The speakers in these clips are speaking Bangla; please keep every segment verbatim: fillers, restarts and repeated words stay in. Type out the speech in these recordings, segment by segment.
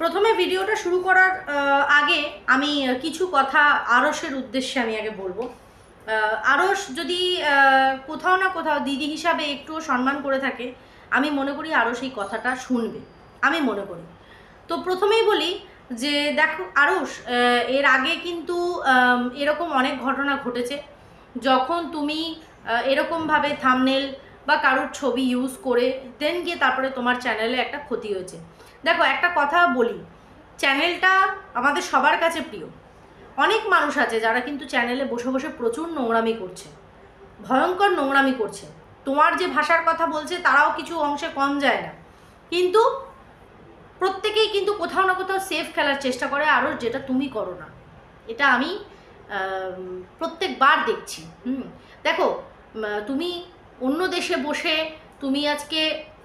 প্রথমে ভিডিওটা শুরু করার আগে আমি কিছু কথা আরশের উদ্দেশ্যে আমি আগে বলবো। আরশ যদি কোথাও না কোথাও দিদি হিসাবে একটুও সম্মান করে থাকে, আমি মনে করি আরশ এই কথাটা শুনবে, আমি মনে করি। তো প্রথমেই বলি যে দেখো আরশ, এর আগে কিন্তু এরকম অনেক ঘটনা ঘটেছে যখন তুমি এরকমভাবে থাম্বনেল বা কারোর ছবি ইউজ করে দেন গিয়ে তারপরে তোমার চ্যানেলে একটা ক্ষতি হয়েছে। দেখো একটা কথা বলি, চ্যানেলটা আমাদের সবার কাছে প্রিয়। অনেক মানুষ আছে যারা কিন্তু চ্যানেলে বসে বসে প্রচুর নোংরামি করছে, ভয়ঙ্কর নোংরামি করছে। তোমার যে ভাষার কথা বলছে তারাও কিছু অংশে কম যায় না, কিন্তু প্রত্যেকেই কিন্তু কোথাও না কোথাও সেফ খেলার চেষ্টা করে, আরও যেটা তুমি করো না। এটা আমি প্রত্যেকবার দেখছি। হুম দেখো, তুমি অন্য দেশে বসে তুমি আজকে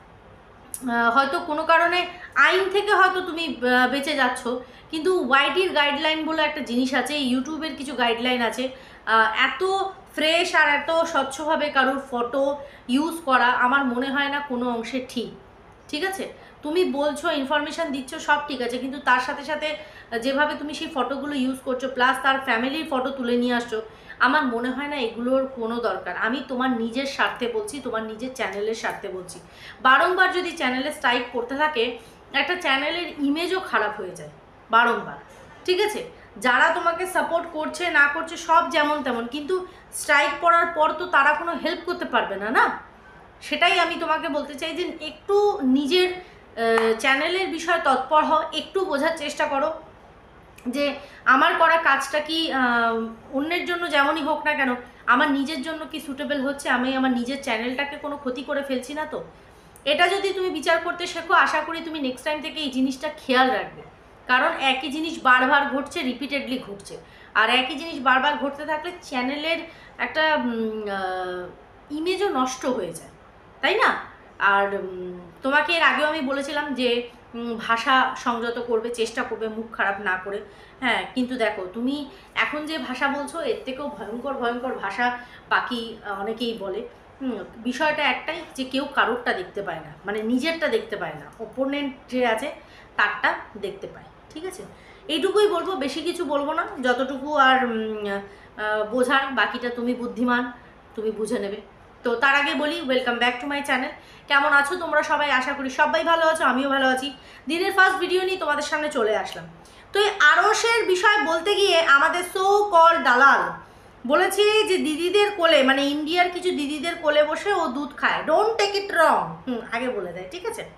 হয়তো কোনো কারণে আইন থেকে হয়তো তুমি বেঁচে যাচ্ছ, কিন্তু ওয়াইটির গাইডলাইন বলে একটা জিনিস আছে, ইউটিউবের কিছু গাইডলাইন আছে। এত ফ্রেশ আর এত স্বচ্ছভাবে কারোর ফটো ইউজ করা আমার মনে হয় না কোনো অংশে ঠিক। ঠিক আছে, তুমি বলছো ইনফরমেশান দিচ্ছ, সব ঠিক আছে, কিন্তু তার সাথে সাথে যেভাবে তুমি সেই ফটোগুলো ইউজ করছো প্লাস তার ফ্যামিলির ফটো তুলে নিয়ে আসছো, আমার মনে হয় না এগুলোর কোনো দরকার। আমি তোমার নিজের স্বার্থে বলছি, তোমার নিজের চ্যানেলের স্বার্থে বলছি। বারংবার যদি চ্যানেলে স্ট্রাইক করতে থাকে, একটা চ্যানেলের ইমেজও খারাপ হয়ে যায় বারংবার। ঠিক আছে, যারা তোমাকে সাপোর্ট করছে না করছে সব যেমন তেমন, কিন্তু স্ট্রাইক পড়ার পর তো তারা কোনো হেল্প করতে পারবে না না। সেটাই আমি তোমাকে বলতে চাই যে একটু নিজের চ্যানেলের বিষয়ে তৎপর হও, একটু বোঝার চেষ্টা করো যে আমার করা কাজটা কি অন্যের জন্য যেমনই হোক না কেন আমার নিজের জন্য কি সুটেবল হচ্ছে, আমি আমার নিজের চ্যানেলটাকে কোনো ক্ষতি করে ফেলছি না তো। এটা যদি তুমি বিচার করতে শেখো, আশা করি তুমি নেক্সট টাইম থেকে এই জিনিসটা খেয়াল রাখবে। কারণ একই জিনিস বারবার ঘটছে, রিপিটেডলি ঘটছে, আর একই জিনিস বারবার ঘটতে থাকলে চ্যানেলের একটা ইমেজও নষ্ট হয়ে যায়, তাই না? আর তোমাকে এর আগেও আমি বলেছিলাম যে ভাষা সংযত করবে, চেষ্টা করবে মুখ খারাপ না করে। হ্যাঁ, কিন্তু দেখো তুমি এখন যে ভাষা বলছো এর থেকেও ভয়ঙ্কর ভয়ঙ্কর ভাষা বাকি অনেকেই বলে। হুম বিষয়টা একটাই যে কেউ কারোরটা দেখতে পায় না, মানে নিজেরটা দেখতে পায় না, ওপোনেন্ট যে আছে তারটা দেখতে পায়। ঠিক আছে, এইটুকুই বলবো, বেশি কিছু বলবো না, যতটুকু আর বোঝার, বাকিটা তুমি বুদ্ধিমান, তুমি বুঝে নেবে। তো তার আগে বলি welcome back to my channel. কেমন আছো তোমরা সবাই? আশা করি সবাই ভালো আছো, আমিও ভালো আছি। দিনের ফার্স্ট ভিডিও নিয়ে তোমাদের সামনে চলে আসলাম। তো এই আরশের বিষয় বলতে গিয়ে আমাদের সো কল দালাল বলেছে যে দিদিদের কোলে, মানে ইন্ডিয়ার কিছু দিদিদের কোলে বসে ও দুধ খায়, ডোন্ট টেক ইট রং। হুম আগে বলে দেয়, ঠিক আছে।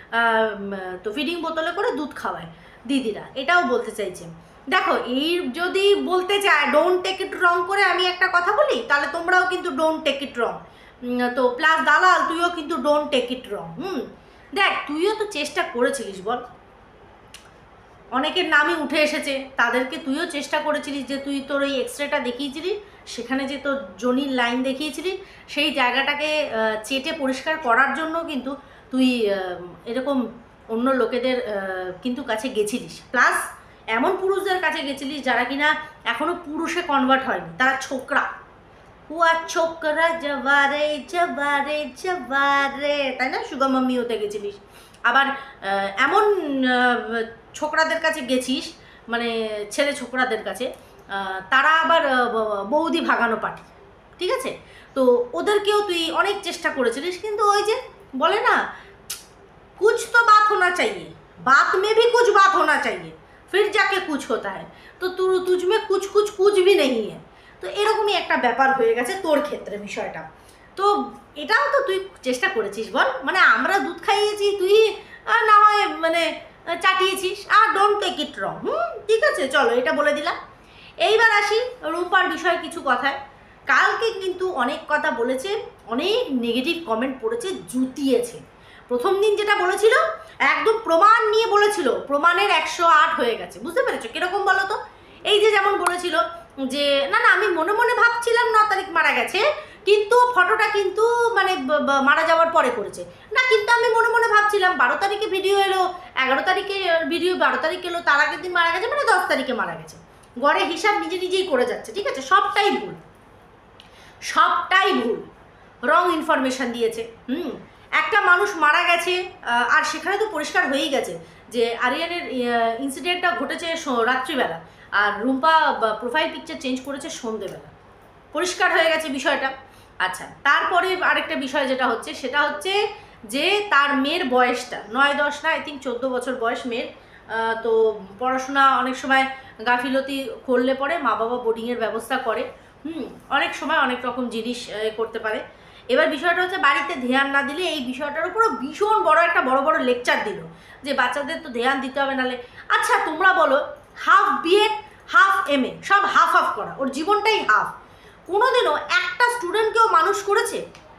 তো ফিডিং বোতলে করে দুধ খাওয়ায় দিদিরা, এটাও বলতে চাইছে। দেখো, এই যদি বলতে চায় ডোন্ট টেক ইট রং করে আমি একটা কথা বলি, তাহলে তোমরাও কিন্তু ডোন্ট টেক ইট রং। তো প্লাস দালাল তুইও কিন্তু ডোন্ট টেক ইট রং। হুম দেখ, তুইও তো চেষ্টা করেছিলিস বল, অনেকের নামই উঠে এসেছে, তাদেরকে তুইও চেষ্টা করেছিলিস যে তুই তোর ওই এক্সরেটা দেখিয়েছিলি, সেখানে যে তোর জনির লাইন দেখিয়েছিলি, সেই জায়গাটাকে চেটে পরিষ্কার করার জন্য কিন্তু তুই এরকম অন্য লোকেদের কিন্তু কাছে গেছিলিস, প্লাস এমন পুরুষদের কাছে গেছিলিস যারা কিনা এখনও পুরুষে কনভার্ট হয়নি, তারা ছোকরা। হুয়া ছোকরা জবারে জবারে জবারে, তাই না? সুগা মাম্মি হতে গেছিলিস। আবার এমন ছোকরাদের কাছে গেছিস, মানে ছেলে ছোকরাদের কাছে, তারা আবার বৌদি ভাগানো পার্টি। ঠিক আছে, তো ওদেরকেও তুই অনেক চেষ্টা করেছিলিস, কিন্তু ওই যে বলে না, कुछ तो बात होना चाहिए, बात में भी कुछ बात होना चाहिए, फिर जाके कुछ होता है, तो तू तुझ में कुछ कुछ कुछ भी नहीं है। তো এরকমই একটা ব্যাপার হয়ে গেছে তোর ক্ষেত্রে বিষয়টা। তো এটাও তো তুই চেষ্টা করেছিস বল, মানে আমরা দুধ খাইয়েছি, তুই না হয় মানে চাটিয়েছিস। আর ডোন্ট টেক ইট রং। হুম ঠিক আছে, চলো এটা বলে দিলাম। এইবার আসি রূপার বিষয়ে কিছু কথায়। কালকে কিন্তু অনেক কথা বলেছে, অনেক নেগেটিভ কমেন্ট পড়েছে, জুতিয়েছে। প্রথম দিন যেটা বলেছিল একদম প্রমাণ নিয়ে বলেছিল, প্রমাণের একশো আট হয়ে গেছে, বুঝতে পেরেছো কিরকম বলো তো? এই যে যেমন বলেছিল যে না না আমি মনে মনে ভাবছিলাম ন তারিখ মারা গেছে, কিন্তু ফটোটা কিন্তু মানে মারা যাওয়ার পরে করেছে না, কিন্তু আমি মনে মনে ভাবছিলাম বারো তারিখে ভিডিও এলো, এগারো তারিখে ভিডিও, বারো তারিখ এলো, তার আগের দিন মারা গেছে, মানে দশ তারিখে মারা গেছে। গড়ে হিসাব নিজে নিজেই করে যাচ্ছে। ঠিক আছে, সবটাই ভুল, সবটাই ভুল, রং ইনফরমেশান দিয়েছে। হুম একটা মানুষ মারা গেছে আর সেখানে তো পরিষ্কার হয়েই গেছে যে আরিয়ানের ইনসিডেন্টটা ঘটেছে রাত্রিবেলা, আর রুম্পা প্রোফাইল পিকচার চেঞ্জ করেছে সন্ধেবেলা। পরিষ্কার হয়ে গেছে বিষয়টা। আচ্ছা, তারপরে আরেকটা বিষয় যেটা হচ্ছে সেটা হচ্ছে যে তার মেয়ের বয়সটা নয় দশ না, আই থিঙ্ক চোদ্দো বছর বয়স মেয়ের। তো পড়াশোনা অনেক সময় গাফিলতি করলে পরে মা বাবা বোর্ডিংয়ের ব্যবস্থা করে, হুম অনেক সময় অনেক রকম জিনিস করতে পারে। এবার বিষয়টা হচ্ছে বাড়িতে ধ্যান না দিলে এই বিষয়টার উপরও ভীষণ বড় একটা বড় বড় লেকচার দিল যে বাচ্চাদের তো ধ্যান দিতে হবে নালে। আচ্ছা তোমরা বলো, half BA half M A সব হাফ হাফ করা, ওর জীবনটাই হাফ। কোনোদিনও একটা স্টুডেন্টকেও মানুষ করেছে,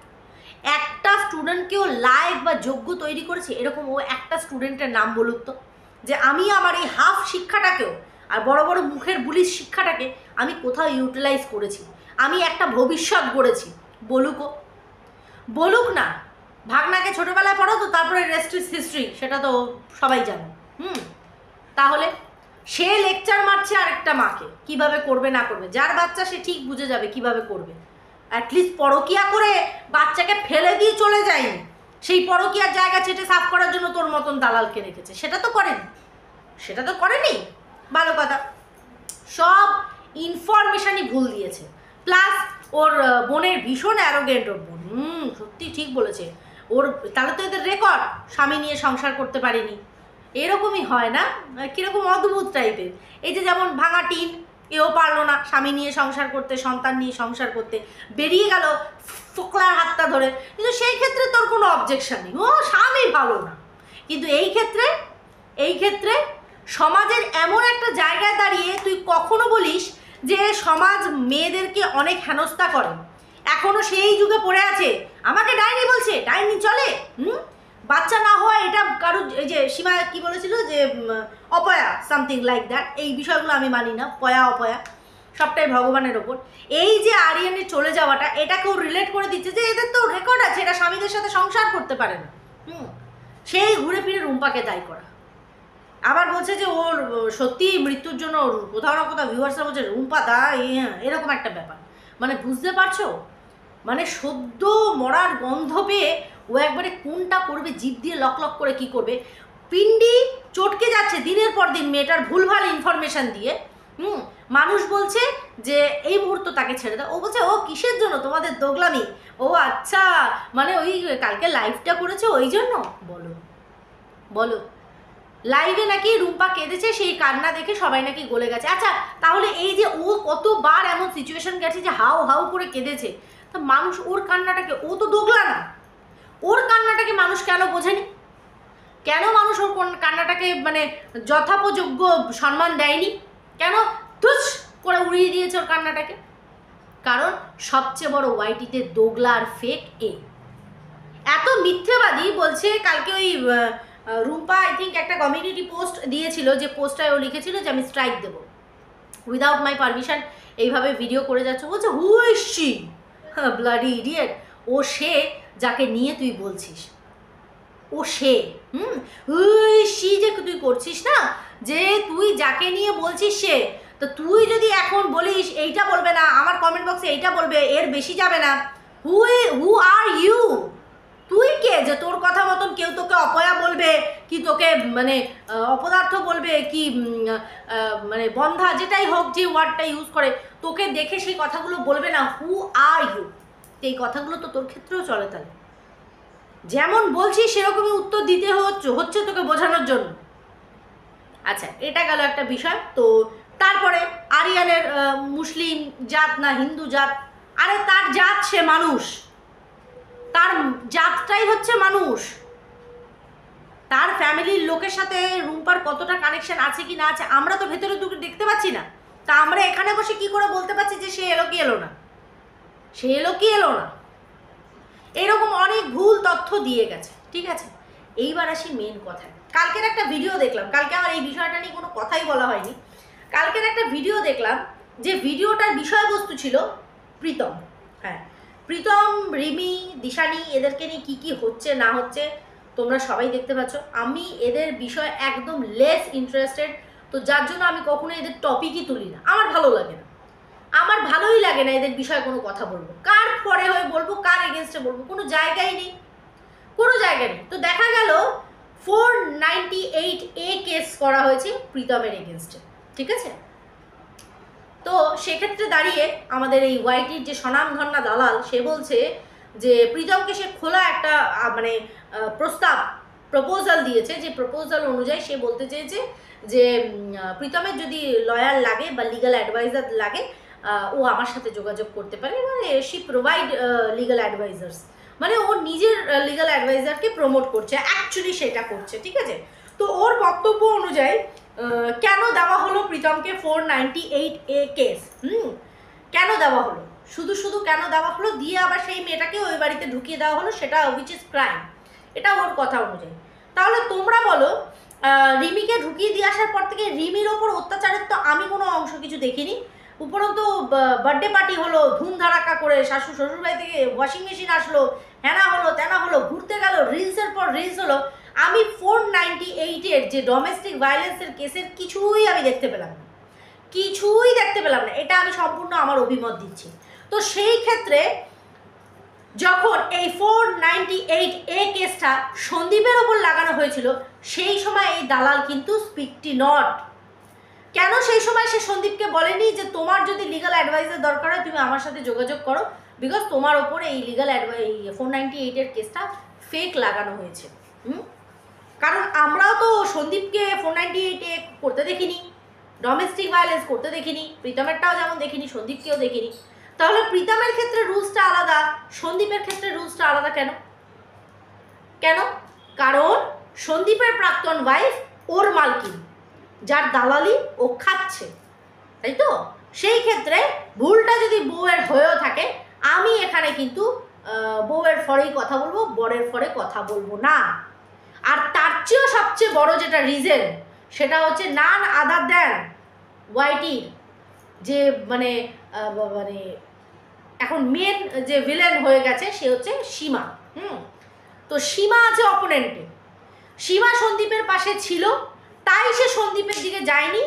একটা স্টুডেন্টকেও লায়ক বা যোগ্য তৈরি করেছে? এরকম ও একটা স্টুডেন্টের নাম বলুক তো, যে আমি আমার এই হাফ শিক্ষাটাকেও আর বড় বড় মুখের বুলিশ শিক্ষাটাকে আমি কোথাও ইউটিলাইজ করেছি, আমি একটা ভবিষ্যৎ গড়েছি। বলুকও, বলুক না। ভাগনাকে ছোটোবেলায় পড়ো তো, তারপরে রেস্ট ইজ হিস্ট্রি, সেটা তো সবাই জানে। হুম তাহলে সে লেকচার মারছে আরেকটা মাকে কিভাবে করবে না করবে। যার বাচ্চা সে ঠিক বুঝে যাবে কিভাবে করবে। অ্যাটলিস্ট পরকিয়া করে বাচ্চাকে ফেলে দিয়ে চলে যায়নি, সেই পরকিয়ার জায়গা চেটে সাফ করার জন্য তোর মতন দালালকে রেখেছে, সেটা তো করেনি, সেটা তো করেনি। ভালো কথা, সব ইনফরমেশানই ভুল দিয়েছে। প্লাস ওর বোনের ভীষণ অ্যারোগেন্ট ওর বোন। হুম সত্যি ঠিক বলেছে ওর। তাহলে তো এদের রেকর্ড, স্বামী নিয়ে সংসার করতে পারেনি, এরকমই হয় না? কীরকম অদ্ভুত টাইপের। এই যে যেমন ভাঙা টিন, এও পারলো না স্বামী নিয়ে সংসার করতে, সন্তান নিয়ে সংসার করতে, বেরিয়ে গেল ফোকলার হাতটা ধরে। কিন্তু সেই ক্ষেত্রে তোর কোনো অবজেকশন নেই, ও স্বামী ভালো না। কিন্তু এই ক্ষেত্রে এই ক্ষেত্রে সমাজের এমন একটা জায়গায় দাঁড়িয়ে তুই কখনো বলিস যে সমাজ মেয়েদেরকে অনেক হেনস্থা করে, এখনো সেই যুগে পড়ে আছে। আমাকে ডাইনি বলছে, ডাইনি চলে? হুম বাচ্চা না হওয়া এটা কারো, এই যে সীমা কি বলেছিল যে অপয়া সামথিং লাইক দ্যাট, এই বিষয়গুলো আমি মানি না। পয়া অপয়া সবটাই ভগবানের ওপর। এই যে আরিয়ানের চলে যাওয়াটা, এটাকেও রিলেট করে দিচ্ছে যে এদের তো রেকর্ড আছে, এটা স্বামীদের সাথে সংসার করতে পারে না। হুম সেই ঘুরে ফিরে রুম্পাকে দায়ী করা। আবার বলছে যে ওর সত্যি মৃত্যুর জন্য কোথাও না কোথাও ভিউয়ার্সরা বলছে রুম্পা দা, এরকম একটা ব্যাপার। মানে বুঝতে পারছো, মানে সদ্য মরার গন্ধ পেয়ে ও একবারে কোনটা করবে, জিভ দিয়ে লক লক করে কি করবে, পিন্ডি চটকে যাচ্ছে দিনের পর দিন মেয়েটার ভুলভাল ইনফরমেশান দিয়ে। হুম মানুষ বলছে যে এই মুহূর্ত তাকে ছেড়ে দাও, ও বলছে ও কিসের জন্য তোমাদের দোগলামি, ও আচ্ছা মানে ওই কালকে লাইভটা করেছে ওই জন্য। বলো বলো লাইভে নাকি রুম্পা কেঁদেছে, সেই কান্না দেখে সবাই নাকি গলে গেছে। আচ্ছা তাহলে এই যে ও কতবার এমন সিচুয়েশন গেছে যে হাউ হাউ করে কেঁদেছে, তা মানুষ ওর কান্নাটাকে, ও তো দোগলা না, ওর কান্নাটাকে মানুষ কেন বোঝেনি? কেন মানুষ ওর কান্নাটাকে মানে যথাপযোগ্য সম্মান দেয়নি? কেন তুস করে উড়িয়ে দিয়েছে ওর কান্নাটাকে? কারণ সবচেয়ে বড় ওয়াইটিতে দোগলা আর ফেক এ এত মিথ্যেবাদী। বলছে কালকে ওই রুম্পা আই থিঙ্ক একটা কমিউনিটি পোস্ট দিয়েছিল, যে পোস্টটায় ও লিখেছিল যে আমি স্ট্রাইক দেবো উইদাউট মাই পারমিশন, এইভাবে ভিডিও করে যাচ্ছে। বলছে who is she, bloody idiot. ও সে যাকে নিয়ে তুই বলছিস, ও সে। হুম হুই শি যে তুই করছিস না, যে তুই যাকে নিয়ে বলছিস সে। তো তুই যদি এখন বলিস এইটা বলবে না, আমার কমেন্ট বক্সে এইটা বলবে, এর বেশি যাবে না, হু হু আর ইউ? তুই কে যে তোর কথা মতন কেউ তোকে অপয়া বলবে, কি তোকে মানে অপদার্থ বলবে, কি মানে বন্ধা, যেটাই হোক যে ওয়ার্ডটা ইউজ করে, তোকে দেখে সেই কথাগুলো বলবে না? Who are you? এই কথাগুলো তো তোর ক্ষেত্রেও চলে। তাহলে যেমন বলছিস সেরকমই উত্তর দিতে হচ্ছে হচ্ছে তোকে বোঝানোর জন্য। আচ্ছা এটা গেল একটা বিষয়। তো তারপরে আরিয়ানের মুসলিম জাত না হিন্দু জাত, আরে তার জাত, সে মানুষ, তার জাতটাই হচ্ছে মানুষ। তার ফ্যামিলির লোকের সাথে রুম্পার কতটা কানেকশন আছে কি না আছে আমরা তো ভেতরে দুটো দেখতে পাচ্ছি না। তা আমরা এখানে বসে কি করে বলতে পারছি যে সে এলো কি এলো না, সে এলো কি এলো না? এরকম অনেক ভুল তথ্য দিয়ে গেছে। ঠিক আছে, এইবার আসি মেন কথায়। কালকের একটা ভিডিও দেখলাম, কালকে আমার এই বিষয়টা নিয়ে কোনো কথাই বলা হয়নি। কালকের একটা ভিডিও দেখলাম, যে ভিডিওটার বিষয়বস্তু ছিল প্রীতম। হ্যাঁ প্রীতম, রিমি, দিশানি, এদেরকে নিয়ে কী কী হচ্ছে না হচ্ছে তোমরা সবাই দেখতে পাচ্ছ। আমি এদের বিষয় একদম লেস ইন্টারেস্টেড, তো যার জন্য আমি কখনো এদের টপিকই তুলি না। আমার ভালো লাগে না, আমার ভালোই লাগে না এদের বিষয়ে কোনো কথা বলবো। কার পরে হয়ে বলবো, কার এগেনস্টে বলবো, কোনো জায়গাই নেই, কোনো জায়গা নেই। তো দেখা গেল four ninety eight A case করা হয়েছে প্রীতমের এগেনস্টে, ঠিক আছে? তো সেক্ষেত্রে দাঁড়িয়ে আমাদের এই ওয়াইটির যে স্বনামধন্য দালাল সে বলছে যে প্রীতমকে সে খোলা একটা মানে প্রস্তাব প্রপোজাল দিয়েছে, যে প্রপোজাল অনুযায়ী সে বলতে চেয়েছে যে প্রীতমের যদি লয়ার লাগে বা লিগাল অ্যাডভাইজার লাগে ও আমার সাথে যোগাযোগ করতে পারে, মানে শি প্রোভাইড লিগাল অ্যাডভাইজার্স, মানে ও নিজের লিগাল অ্যাডভাইজারকে প্রমোট করছে, অ্যাকচুয়ালি সেটা করছে, ঠিক আছে? তো ওর বক্তব্য অনুযায়ী কেন দেওয়া হলো প্রীতমকে four ninety eight A case, hmm কেন দেওয়া হলো, শুধু শুধু কেন দেওয়া হলো, দিয়ে আবার সেই মেয়েটাকে ওই বাড়িতে ঢুকিয়ে দেওয়া হলো, সেটা উইচ ইজ ক্রাইম, এটা ওর কথা অনুযায়ী। তাহলে তোমরা বলো রিমিকে ঢুকিয়ে দিয়ে আসার পর থেকে রিমির ওপর অত্যাচারের তো আমি কোনো অংশ কিছু দেখিনি। উপরন্তু বার্থডে পার্টি হলো ধুমধারাক্কা করে, শাশুড় শ্বশুরবাড়ি থেকে ওয়াশিং মেশিন আসলো, হ্যানা হলো ত্যানা হলো, ঘুরতে গেল, রিলসের পর রিলস হলো, আমি ফোর নাইনটি এইটের যে ডোমেস্টিক ভায়োলেন্সের কেসের কিছুই আমি দেখতে পেলাম না, কিছুই দেখতে পেলাম না, এটা আমি সম্পূর্ণ আমার অভিমত দিচ্ছি। তো সেই ক্ষেত্রে যখন এই ফোর নাইনটি এইট এ কেসটা সন্দীপের ওপর লাগানো হয়েছিল সেই সময় এই দালাল কিন্তু স্পিকটি নট। কেন সেই সময় সে সন্দীপকে বলেনি যে তোমার যদি লিগাল অ্যাডভাইজার দরকার হয় তুমি আমার সাথে যোগাযোগ করো, বিকজ তোমার ওপরে এই লিগাল অ্যাডভাই ফোর নাইনটি এইটের কেসটা ফেক লাগানো হয়েছে। হুম কারণ আমরাও তো সন্দীপকে ফোর নাইনটি এইটে করতে দেখিনি, ডোমেস্টিক ভায়োলেন্স করতে দেখিনি, প্রীতমেরটাও যেমন দেখিনি সন্দীপকেও দেখিনি। তাহলে প্রীতমের ক্ষেত্রে রুলসটা আলাদা, সন্দীপের ক্ষেত্রে রুলসটা আলাদা কেন? কেন? কারণ সন্দীপের প্রাক্তন ওয়াইফ ওর মালকিন, যার দালালি ও খাচ্ছে, তাই তো? সেই ক্ষেত্রে ভুলটা যদি বউয়ের হয়েও থাকে আমি এখানে কিন্তু বউয়ের ফরেই কথা বলবো, বরের ফরে কথা বলবো না। আর তার চেয়েও সবচেয়ে বড় যেটা রিজন সেটা হচ্ছে নান আদার দ্যান ওয়াইটির যে মানে মানে এখন মেন যে ভিলেন হয়ে গেছে সে হচ্ছে সীমা। হুম তো সীমা আছে অপোনেন্টে, সীমা সন্দীপের পাশে ছিল তাই সে সন্দীপের দিকে যায়নি,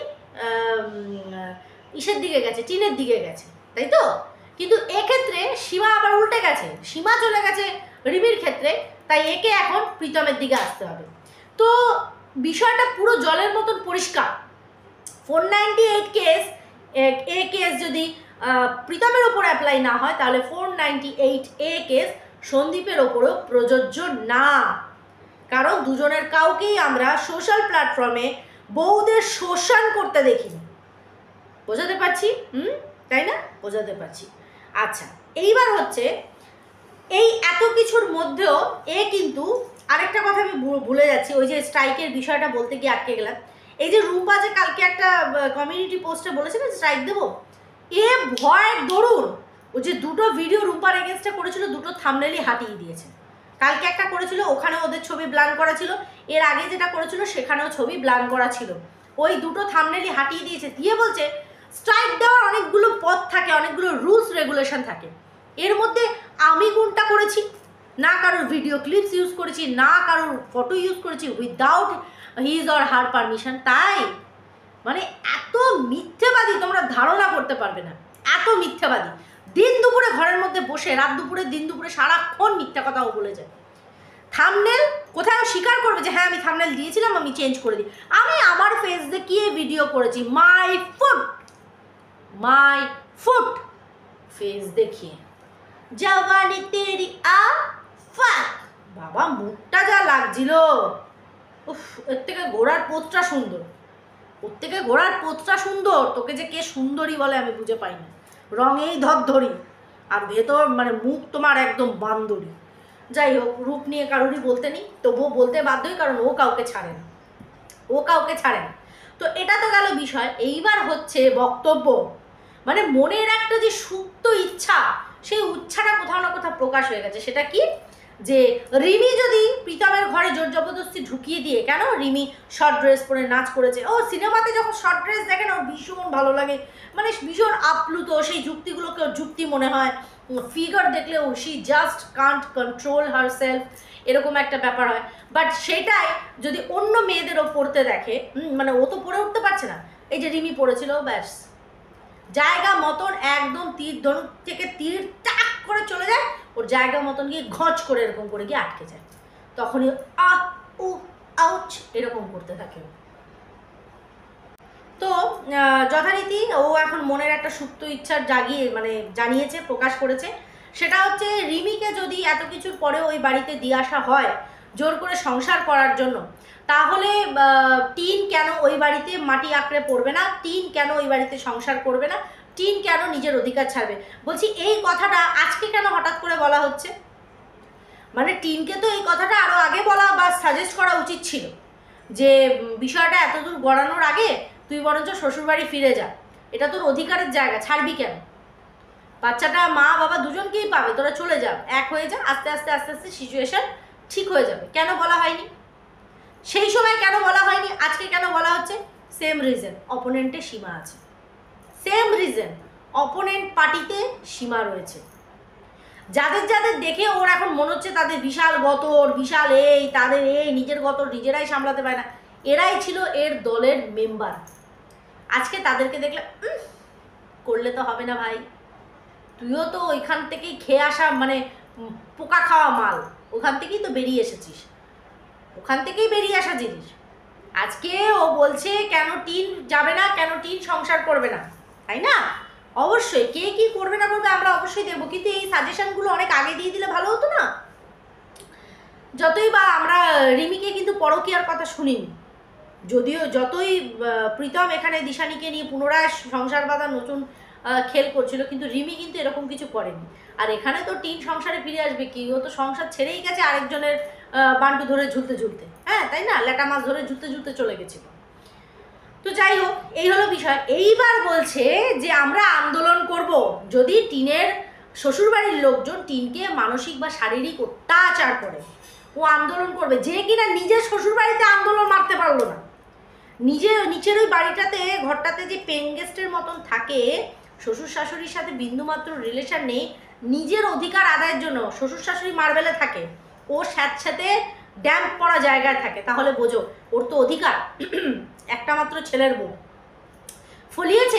ইসের দিকে গেছে, টিনের দিকে গেছে, তাই তো? কিন্তু এক্ষেত্রে সীমা আবার উল্টে গেছে, সীমা চলে গেছে রিমির ক্ষেত্রে, তাই একে এখন প্রীতমের দিকে আসতে হবে। তো বিষয়টা পুরো জলের মতন পরিষ্কার। Four ninety eight case A case যদি প্রীতমের ওপর অ্যাপ্লাই না হয় তাহলে four ninety eight A case সন্দীপের ওপরও প্রযোজ্য না, কারণ দুজনের কাউকেই আমরা সোশ্যাল প্ল্যাটফর্মে বউদের শোষণ করতে দেখিনি। বোঝাতে পারছি? হুম তাই না? বোঝাতে পারছি। আচ্ছা এইবার হচ্ছে এই এত কিছুর মধ্যেও এ কিন্তু আরেকটা কথা আমি ভুলে যাচ্ছি, ওই যে স্ট্রাইকের বিষয়টা বলতে গিয়ে আটকে গেলাম। এই যে রুম্পা যে কালকে একটা কমিউনিটি পোস্টে বলেছে না স্ট্রাইক দেবো, এ ভয়ের দরুন ও যে দুটো ভিডিও রুম্পার এগেনস্টে করেছিল দুটো থাম্বনেলই হাটিয়ে দিয়েছে। কালকে একটা করেছিল ওখানে ওদের ছবি ব্লান করা ছিল, এর আগে যেটা করেছিল সেখানেও ছবি ব্লান করা ছিল, ওই দুটো থাম্বনেলই হাটিয়ে দিয়েছে। দিয়ে বলছে স্ট্রাইক দেওয়ার অনেকগুলো পথ থাকে, অনেকগুলো রুলস রেগুলেশন থাকে, এর মধ্যে আমি কোনটা করেছি? না কারোর ভিডিও ক্লিপস ইউজ করেছি, না কারোর ফটো ইউজ করেছি without his or her permission. তাই মানে এত মিথ্যেবাদী তোমরা ধারণা করতে পারবে না, এত মিথ্যেবাদী। দিন দুপুরে ঘরের মধ্যে বসে রাত দুপুরে দিন দুপুরে সারাক্ষণ মিথ্যা কথাও বলে যায়। থাম্বনেল কোথাও স্বীকার করবে যে হ্যাঁ আমি থাম্বনেল দিয়েছিলাম, আমি চেঞ্জ করে দিই। আমি আমার ফেস দেখিয়ে ভিডিও করেছি, my foot my foot face দেখিয়ে, জওয়ানি তেরি আফাত। বাবা মুখটা যা লাগছিল, উফ এর থেকে ঘোড়ার পোতটা সুন্দর, ওর থেকে ঘোড়ার পোতটা সুন্দর। তোকে যে কে সুন্দরী বলে আমি বুঝে পাই না, রঙেই ধরধরি আর ভেতর মানে মুখ তোমার একদম বান্দরি। যাই হোক রূপ নিয়ে কারোরই বলতে নেই, তবুও বলতে বাধ্যই, কারণ ও কাউকে ছাড়ে না, ও কাউকে ছাড়ে না। তো এটা তো গেল বিষয়। এইবার হচ্ছে বক্তব্য, মানে মনের একটা যে সুপ্ত ইচ্ছা, সেই ইচ্ছাটা কোথাও না কোথাও প্রকাশ হয়ে গেছে। সেটা কি? যে রিমি যদি প্রীতমের ঘরে জোর জবরদস্তি ঢুকিয়ে দিয়ে, কেন রিমি শর্ট ড্রেস পরে নাচ করেছে, ও সিনেমাতে যখন শর্ট ড্রেস দেখেন ওর ভীষণ ভালো লাগে, মানে ভীষণ আপ্লুত, সেই যুক্তিগুলোকে ওর যুক্তি মনে হয়, ফিগার দেখলেও she just can't control herself, এরকম একটা ব্যাপার হয়। বাট সেটাই যদি অন্য মেয়েদেরও পড়তে দেখে, মানে ও তো পড়ে উঠতে পারছে না, এই যে রিমি পড়েছিল, ব্যাস জায়গা মতন একদম তীর ধনুক থেকে তীর টাক করে চলে যায়, ওর জায়গা মতন গিয়ে ঘচ করে এরকম করে গিয়ে আটকে যায়। তখনই আহ উ আউচ এরকম করতে থাকে। তো যথারীতি ও এখন মনের একটা সুপ্ত ইচ্ছার জাগিয়ে মানে জানিয়েছে, প্রকাশ করেছে, সেটা হচ্ছে রিমিকে যদি এত কিছুর পরে ওই বাড়িতে দিয়ে আসা হয় জোর করে সংসার করার জন্য, তাহলে টিন কেন ওই বাড়িতে মাটি আঁকড়ে পড়বে না, টিন কেন ওই বাড়িতে সংসার করবে না, টিন কেন নিজের অধিকার ছাড়বে। বলছি এই কথাটা আজকে কেন হঠাৎ করে বলা হচ্ছে? মানে টিনকে তো এই কথাটা আরও আগে বলা বা সাজেস্ট করা উচিত ছিল যে বিষয়টা এতদূর গড়ানোর আগে তুই বরঞ্চ শ্বশুরবাড়ি ফিরে যা, এটা তোর অধিকারের জায়গা, ছাড়বি কেন? বাচ্চাটা মা বাবা দুজনকেই পাবে, তোরা চলে যা, এক হয়ে যা, আস্তে আস্তে আস্তে আস্তে সিচুয়েশন ঠিক হয়ে যাবে। কেন বলা হয়নি সেই সময়? কেন বলা হয়নি? আজকে কেন বলা হচ্ছে? সেম রিজন, অপোনেন্টে সীমা আছে। সেম রিজন, অপোনেন্ট পার্টিতে সীমা রয়েছে। যাদের যাদের দেখে ওর এখন মনে হচ্ছে তাদের বিশাল গতর, বিশাল এই, তাদের এই নিজের গতর নিজেরাই সামলাতে পারে না, এরাই ছিল এর দলের মেম্বার। আজকে তাদেরকে দেখলে করলে তো হবে না ভাই, তুইও তো ওইখান থেকেই খেয়ে আসা মানে পোকা খাওয়া মাল, ওখান থেকেই তো বেরিয়ে এসেছিস, ওখান থেকেই বেরিয়ে আসা জিনিস। আজকে ও বলছে কেন টিন যাবে না, কেন টিন সংসার করবে না, তাই না? অবশ্যই কে কি করবে না করবে আমরা অবশ্যই দেবো, কিন্তু এই সাজেশনগুলো অনেক আগে দিয়ে দিলে ভালো হতো না? যতই বা আমরা রিমিকে কিন্তু পরকীয়ার কথা শুনিনি, যদিও যতই প্রীতম এখানে দিশানিকে নিয়ে পুনরায় সংসার বাঁধা নতুন খেল করছিল, কিন্তু রিমি কিন্তু এরকম কিছু করেনি। আর এখানে তো টিন সংসারে ফিরে আসবে কি, ও তো সংসার ছেড়েই গেছে আরেকজনের বান্টু ধরে ঝুলতে ঝুলতে, হ্যাঁ তাই না, লেটা মাছ ধরে ঝুলতে ঝুলতে চলে গেছিল। তো যাই হোক, এই হলো বিষয়। এইবার বলছে যে আমরা আন্দোলন করব যদি টিনের শ্বশুরবাড়ির লোকজন টিনকে মানসিক বা শারীরিক অত্যাচার করে, ও আন্দোলন করবে। যে কিনা নিজের শ্বশুরবাড়িতে আন্দোলন মারতে পারলো না, নিজে নিচের ওই বাড়িটাতে ঘরটাতে যে পেন গেস্টের মতন থাকে, শ্বশুর শাশুড়ির সাথে বিন্দুমাত্র রিলেশন নেই, নিজের অধিকার আদায়ের জন্য শ্বশুর শাশুড়ি মার্বেলে থাকে, ও স্যাঁতস্যাঁতে ড্যাম্প পড়া জায়গায় থাকে, তাহলে বোঝো ওর তো অধিকার। একটা মাত্র ছেলের বউ ফলিয়েছে,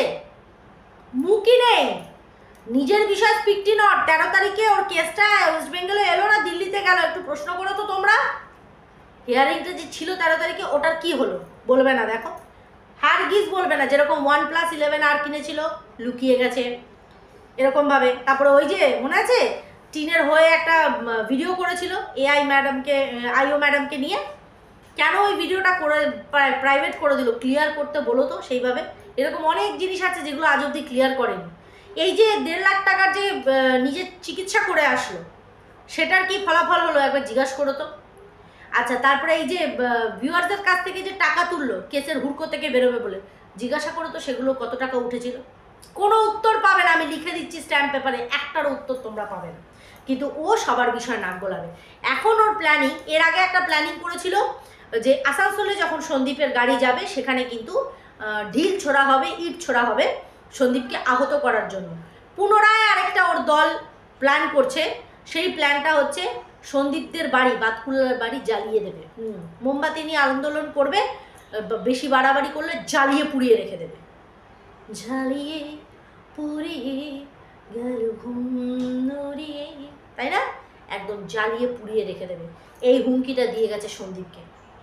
মুখই নেই, নিজের বিষয় স্পিকটি নট। তেরো তারিখে ওর কেসটা ওয়েস্ট বেঙ্গলে এলো না, দিল্লিতে গেল, একটু প্রশ্ন করো তো তোমরা, হিয়ারিংটা যে ছিল তেরো তারিখে ওটার কি হলো? বলবে না, দেখো হারগিজ বলবে না। যেরকম ওয়ান প্লাস ইলেভেন আর কিনেছিল, লুকিয়ে গেছে এরকমভাবে। তারপরে ওই যে মনে আছে টিনের হয়ে একটা ভিডিও করেছিল এআই ম্যাডামকে, আইও ম্যাডামকে নিয়ে, কেন ওই ভিডিওটা করে প্রাইভেট করে দিল? ক্লিয়ার করতে বলো তো সেইভাবে। এরকম অনেক জিনিস আছে যেগুলো আজ অব্দি ক্লিয়ার করেনি। এই যে দেড় লাখ টাকার যে নিজের চিকিৎসা করে আসলো, সেটার কি ফলাফল হলো একবার জিজ্ঞাসা করো তো। আচ্ছা, তারপরে এই যে ভিউয়ারদের কাছ থেকে যে টাকা তুললো কেসের হুড়কো থেকে বেরোবে বলে, জিজ্ঞাসা করো তো সেগুলো কত টাকা উঠেছিল। কোনো উত্তর পাবে না, আমি লিখে দিচ্ছি স্ট্যাম্প পেপারে, একটারও উত্তর তোমরা পাবে না। কিন্তু ও সবার বিষয়ে নাক গলাবে। এখন ওর প্ল্যানিং, এর আগে একটা প্ল্যানিং করেছিল যে আসানসোলে যখন সন্দীপের গাড়ি যাবে সেখানে কিন্তু ঢিল ছোড়া হবে, ইট ছোড়া হবে সন্দীপকে আহত করার জন্য। পুনরায় আরেকটা ওর দল প্ল্যান করছে, সেই প্ল্যানটা হচ্ছে সন্দীপদের বাড়ি, বাতকুল্লার বাড়ি জ্বালিয়ে দেবে। হুম মোমবাতি নিয়ে আন্দোলন করবে, বেশি বাড়াবাড়ি করলে জ্বালিয়ে পুড়িয়ে রেখে দেবে। জ্বালিয়ে পুড়িয়ে গেল ঘুম নড়িয়ে, তাই না? একদম জ্বালিয়ে পুড়িয়ে রেখে দেবে। এই হুমকিটা দিয়ে গেছে সন্দীপকে,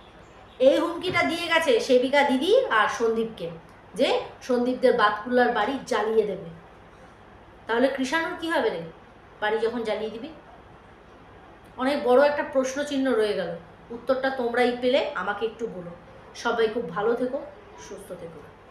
এই হুমকিটা দিয়ে গেছে সেবিকা দিদি আর সন্দীপকে, যে সন্দীপদের বাতকুল্লার বাড়ি জ্বালিয়ে দেবে। তাহলে কৃষাণুর কি হবে রে, বাড়ি যখন জ্বালিয়ে দিবি? অনেক বড় একটা প্রশ্ন চিহ্ন রয়ে গেল। উত্তরটা তোমরাই পেলে, আমাকে একটু বলো। সবাই খুব ভালো থেকো, সুস্থ থেকো।